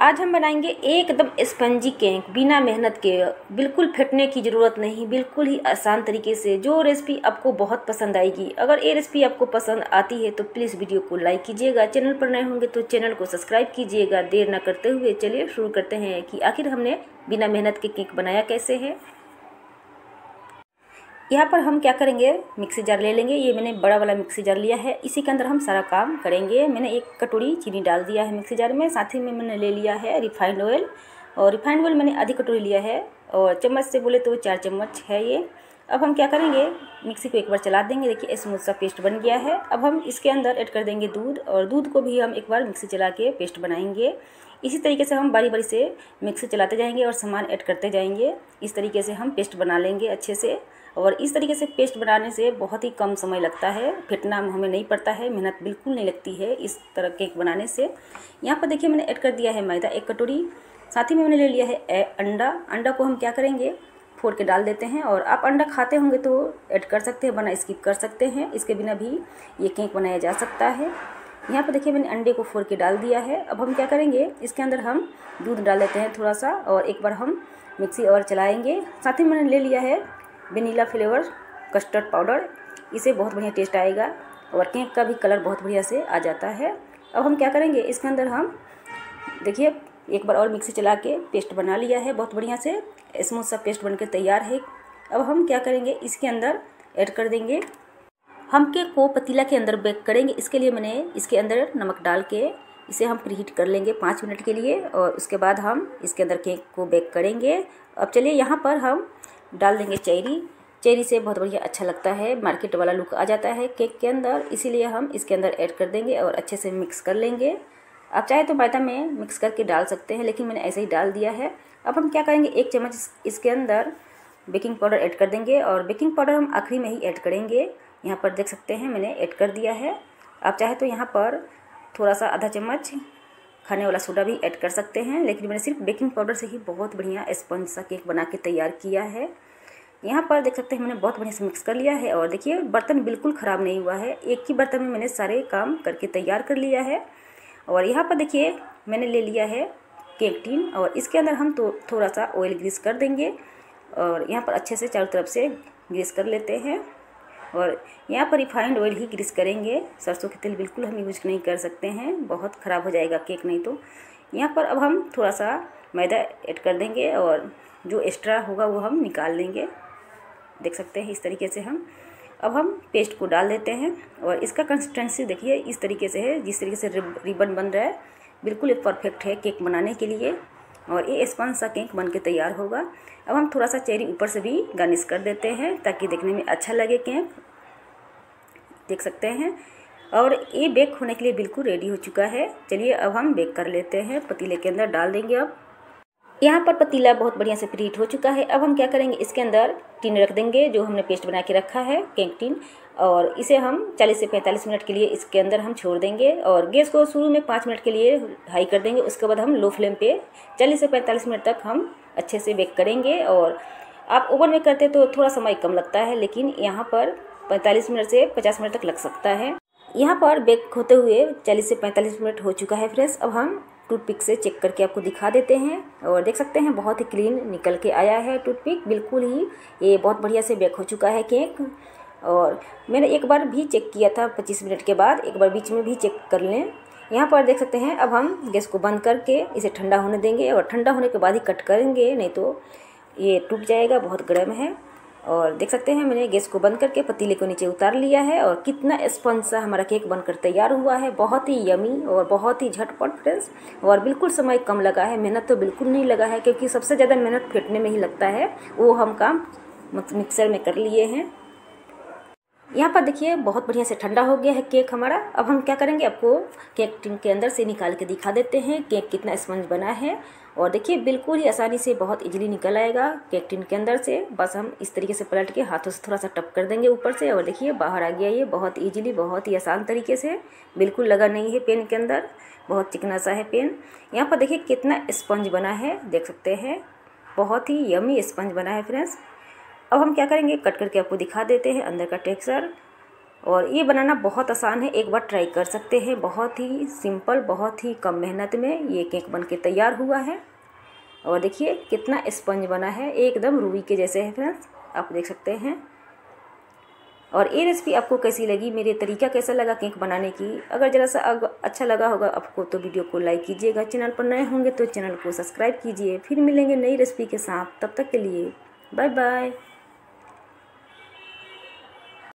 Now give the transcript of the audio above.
आज हम बनाएंगे एकदम स्पंजी केक बिना मेहनत के, बिल्कुल फेंटने की ज़रूरत नहीं, बिल्कुल ही आसान तरीके से। जो रेसिपी आपको बहुत पसंद आएगी। अगर ये रेसिपी आपको पसंद आती है तो प्लीज़ वीडियो को लाइक कीजिएगा। चैनल पर नए होंगे तो चैनल को सब्सक्राइब कीजिएगा। देर न करते हुए चलिए शुरू करते हैं कि आखिर हमने बिना मेहनत के केक बनाया कैसे है। यहाँ पर हम क्या करेंगे, मिक्सी जार ले लेंगे। ये मैंने बड़ा वाला मिक्सी जार लिया है, इसी के अंदर हम सारा काम करेंगे। मैंने 1 कटोरी चीनी डाल दिया है मिक्सी जार में। साथ ही में मैंने ले लिया है रिफाइंड ऑयल, और रिफाइंड ऑयल मैंने आधी कटोरी लिया है, और चम्मच से बोले तो 4 चम्मच है ये। अब हम क्या करेंगे, मिक्सी को एक बार चला देंगे। देखिए स्मूथ सा पेस्ट बन गया है। अब हम इसके अंदर ऐड कर देंगे दूध, और दूध को भी हम एक बार मिक्सी चला के पेस्ट बनाएंगे। इसी तरीके से हम बारी बारी से मिक्सी चलाते जाएंगे और सामान ऐड करते जाएंगे। इस तरीके से हम पेस्ट बना लेंगे अच्छे से। और इस तरीके से पेस्ट बनाने से बहुत ही कम समय लगता है, फेंटना हमें नहीं पड़ता है, मेहनत बिल्कुल नहीं लगती है इस तरह केक बनाने से। यहाँ पर देखिए मैंने ऐड कर दिया है मैदा 1 कटोरी। साथ ही में मैंने ले लिया है अंडा। अंडा को हम क्या करेंगे, फोड़ के डाल देते हैं। और आप अंडा खाते होंगे तो ऐड कर सकते हैं, वरना स्किप कर सकते हैं। इसके बिना भी ये केक बनाया जा सकता है। यहाँ पर देखिए मैंने अंडे को फोड़ के डाल दिया है। अब हम क्या करेंगे, इसके अंदर हम दूध डाल देते हैं थोड़ा सा, और एक बार हम मिक्सी और चलाएँगे। साथ ही मैंने ले लिया है वेनिला फ्लेवर कस्टर्ड पाउडर। इसे बहुत बढ़िया टेस्ट आएगा, और केक का भी कलर बहुत बढ़िया से आ जाता है। अब हम क्या करेंगे, इसके अंदर हम देखिए एक बार और मिक्सी चला के पेस्ट बना लिया है, बहुत बढ़िया से स्मूथ सा पेस्ट बनकर तैयार है। अब हम क्या करेंगे, इसके अंदर ऐड कर देंगे। हम केक को पतीला के अंदर बेक करेंगे। इसके लिए मैंने इसके अंदर नमक डाल के इसे हम प्रीहीट कर लेंगे 5 मिनट के लिए, और उसके बाद हम इसके अंदर केक को बेक करेंगे। अब चलिए यहाँ पर हम डाल देंगे चेरी। चेरी से बहुत बढ़िया अच्छा लगता है, मार्केट वाला लुक आ जाता है केक के अंदर, इसीलिए हम इसके अंदर ऐड कर देंगे और अच्छे से मिक्स कर लेंगे। आप चाहे तो मैदा में मिक्स करके डाल सकते हैं, लेकिन मैंने ऐसे ही डाल दिया है। अब हम क्या करेंगे, 1 चम्मच इसके अंदर बेकिंग पाउडर ऐड कर देंगे, और बेकिंग पाउडर हम आखिरी में ही ऐड करेंगे। यहाँ पर देख सकते हैं मैंने ऐड कर दिया है। आप चाहे तो यहाँ पर थोड़ा सा आधा चम्मच खाने वाला सोडा भी ऐड कर सकते हैं, लेकिन मैंने सिर्फ बेकिंग पाउडर से ही बहुत बढ़िया स्पंज सा केक बना के तैयार किया है। यहाँ पर देख सकते हैं मैंने बहुत बढ़िया से मिक्स कर लिया है, और देखिए बर्तन बिल्कुल ख़राब नहीं हुआ है। एक ही बर्तन में मैंने सारे काम करके तैयार कर लिया है। और यहाँ पर देखिए मैंने ले लिया है केक टिन, और इसके अंदर हम तो थोड़ा सा ऑयल ग्रीस कर देंगे, और यहाँ पर अच्छे से चारों तरफ से ग्रीस कर लेते हैं। और यहाँ पर रिफाइंड ऑयल ही ग्रीस करेंगे, सरसों के तेल बिल्कुल हम यूज नहीं कर सकते हैं, बहुत ख़राब हो जाएगा केक नहीं तो। यहाँ पर अब हम थोड़ा सा मैदा ऐड कर देंगे, और जो एक्स्ट्रा होगा वो हम निकाल लेंगे। देख सकते हैं इस तरीके से हम अब हम पेस्ट को डाल देते हैं, और इसका कंसिस्टेंसी देखिए इस तरीके से है, जिस तरीके से रिबन बन रहा है, बिल्कुल ये परफेक्ट है केक बनाने के लिए, और ये स्पंज सा केक बन के तैयार होगा। अब हम थोड़ा सा चेरी ऊपर से भी गार्निश कर देते हैं, ताकि देखने में अच्छा लगे केक। देख सकते हैं, और ये बेक होने के लिए बिल्कुल रेडी हो चुका है। चलिए अब हम बेक कर लेते हैं, पतीले के अंदर डाल देंगे। अब यहाँ पर पतीला बहुत बढ़िया से प्रीहीट हो चुका है। अब हम क्या करेंगे, इसके अंदर टिन रख देंगे जो हमने पेस्ट बना के रखा है, केक टिन, और इसे हम 40 से 45 मिनट के लिए इसके अंदर हम छोड़ देंगे। और गैस को शुरू में 5 मिनट के लिए हाई कर देंगे, उसके बाद हम लो फ्लेम पे 40 से 45 मिनट तक हम अच्छे से बेक करेंगे। और आप ओवन में करते तो थोड़ा समय कम लगता है, लेकिन यहाँ पर 45 मिनट से 50 मिनट तक लग सकता है। यहाँ पर बेक होते हुए 40 से 45 मिनट हो चुका है फ्रेंड्स। अब हम टूथपिक से चेक करके आपको दिखा देते हैं, और देख सकते हैं बहुत ही क्लीन निकल के आया है टूथपिक, बिल्कुल ही ये बहुत बढ़िया से बेक हो चुका है केक। और मैंने एक बार भी चेक किया था 25 मिनट के बाद, एक बार बीच में भी चेक कर लें। यहाँ पर देख सकते हैं। अब हम गैस को बंद करके इसे ठंडा होने देंगे, और ठंडा होने के बाद ही कट करेंगे, नहीं तो ये टूट जाएगा, बहुत गर्म है। और देख सकते हैं मैंने गैस को बंद करके पतीले को नीचे उतार लिया है, और कितना स्पंज सा हमारा केक बनकर तैयार हुआ है। बहुत ही यमी और बहुत ही झटपट फ्रेंड्स, और बिल्कुल समय कम लगा है, मेहनत तो बिल्कुल नहीं लगा है, क्योंकि सबसे ज़्यादा मेहनत फेंटने में ही लगता है, वो हम काम मिक्सर में कर लिए हैं। यहाँ पर देखिए बहुत बढ़िया से ठंडा हो गया है केक हमारा। अब हम क्या करेंगे, आपको केक टिन के अंदर से निकाल के दिखा देते हैं केक कितना स्पंज बना है। और देखिए बिल्कुल ही आसानी से बहुत इजीली निकल आएगा केक टिन के अंदर से। बस हम इस तरीके से पलट के हाथों से थोड़ा सा टप कर देंगे ऊपर से, और देखिए बाहर आ गया ये बहुत इजीली, बहुत ही आसान तरीके से, बिल्कुल लगा नहीं है पेन के अंदर, बहुत चिकना सा है पेन। यहाँ पर देखिए कितना स्पंज बना है, देख सकते हैं बहुत ही यमी स्पंज बना है फ्रेंड्स। अब हम क्या करेंगे, कट करके आपको दिखा देते हैं अंदर का टेक्सचर। और ये बनाना बहुत आसान है, एक बार ट्राई कर सकते हैं। बहुत ही सिंपल, बहुत ही कम मेहनत में ये केक बन के तैयार हुआ है। और देखिए कितना स्पंज बना है, एकदम रूई के जैसे है फ्रेंड्स, आप देख सकते हैं। और ये रेसिपी आपको कैसी लगी, मेरे तरीका कैसा लगा केक बनाने की, अगर ज़रा सा अच्छा लगा होगा आपको तो वीडियो को लाइक कीजिएगा। चैनल पर नए होंगे तो चैनल को सब्सक्राइब कीजिए। फिर मिलेंगे नई रेसिपी के साथ, तब तक के लिए बाय बाय।